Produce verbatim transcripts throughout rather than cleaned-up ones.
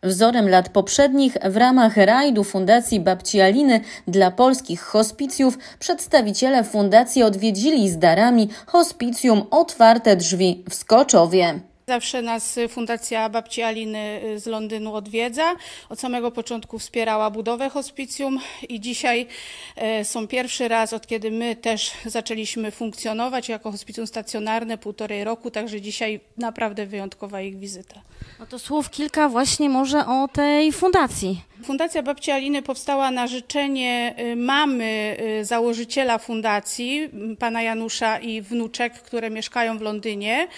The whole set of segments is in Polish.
Wzorem lat poprzednich w ramach rajdu Fundacji Babci Aliny dla polskich hospicjów przedstawiciele fundacji odwiedzili z darami hospicjum Otwarte Drzwi w Skoczowie. Zawsze nas Fundacja Babci Aliny z Londynu odwiedza. Od samego początku wspierała budowę hospicjum i dzisiaj są pierwszy raz, od kiedy my też zaczęliśmy funkcjonować jako hospicjum stacjonarne, półtorej roku, także dzisiaj naprawdę wyjątkowa ich wizyta. No to słów kilka właśnie może o tej fundacji. Fundacja Babci Aliny powstała na życzenie mamy założyciela fundacji, pana Janusza i wnuczek, które mieszkają w Londynie.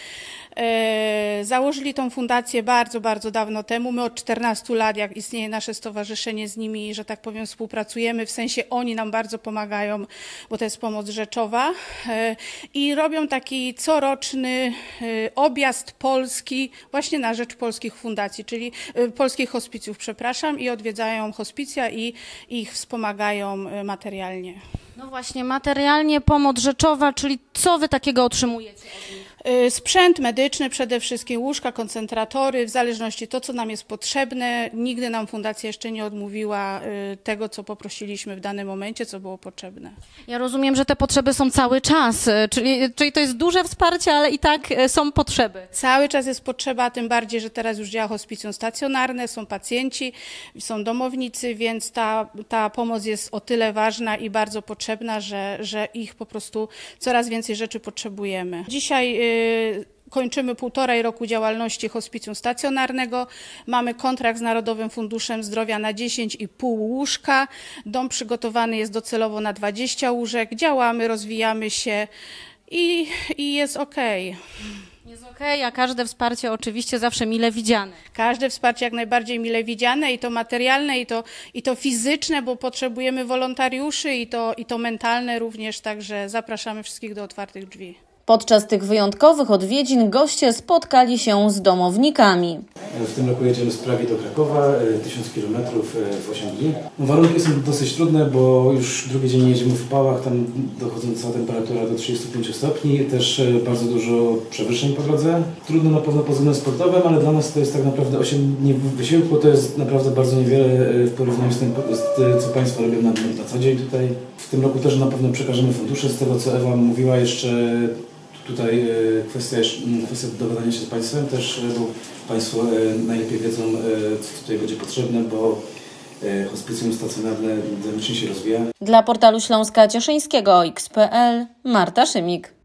Założyli tą fundację bardzo, bardzo dawno temu. My od czternastu lat, jak istnieje nasze stowarzyszenie, z nimi, że tak powiem, współpracujemy. W sensie oni nam bardzo pomagają, bo to jest pomoc rzeczowa. I robią taki coroczny objazd Polski właśnie na rzecz polskich fundacji, czyli polskich hospicjów, przepraszam, i odwiedzają hospicja i ich wspomagają materialnie. No właśnie, materialnie pomoc rzeczowa, czyli co wy takiego otrzymujecie od nich? Sprzęt medyczny, przede wszystkim łóżka, koncentratory, w zależności to, co nam jest potrzebne. Nigdy nam fundacja jeszcze nie odmówiła tego, co poprosiliśmy w danym momencie, co było potrzebne. Ja rozumiem, że te potrzeby są cały czas, czyli, czyli to jest duże wsparcie, ale i tak są potrzeby. Cały czas jest potrzeba, tym bardziej, że teraz już działa hospicjum stacjonarne, są pacjenci, są domownicy, więc ta, ta pomoc jest o tyle ważna i bardzo potrzebna, że, że ich po prostu coraz więcej rzeczy potrzebujemy. Dzisiaj kończymy półtorej roku działalności hospicjum stacjonarnego. Mamy kontrakt z Narodowym Funduszem Zdrowia na dziesięć i pół łóżka. Dom przygotowany jest docelowo na dwadzieścia łóżek. Działamy, rozwijamy się i, i jest okej. Jest okej, a każde wsparcie oczywiście zawsze mile widziane. Każde wsparcie jak najbardziej mile widziane i to materialne, i to, i to fizyczne, bo potrzebujemy wolontariuszy i to, i to mentalne również, także zapraszamy wszystkich do Otwartych Drzwi. Podczas tych wyjątkowych odwiedzin goście spotkali się z domownikami. W tym roku jedziemy z Pragi do Krakowa, tysiąc kilometrów w osiem dni. Warunki są dosyć trudne, bo już drugi dzień jedziemy w upałach, tam dochodząca temperatura do trzydziestu pięciu stopni, też bardzo dużo przewyższeń po drodze. Trudno na pewno pod względem sportowym, ale dla nas to jest tak naprawdę osiem dni wysiłku, to jest naprawdę bardzo niewiele w porównaniu z tym, co Państwo robią na, na co dzień tutaj. W tym roku też na pewno przekażemy fundusze, z tego co Ewa mówiła jeszcze. Tutaj kwestia, kwestia dogadania się z Państwem też, bo Państwo najlepiej wiedzą, co tutaj będzie potrzebne, bo hospicjum stacjonarne dynamicznie się rozwija. Dla portalu Śląska Cieszyńskiego X kropka pe el Marta Szymik.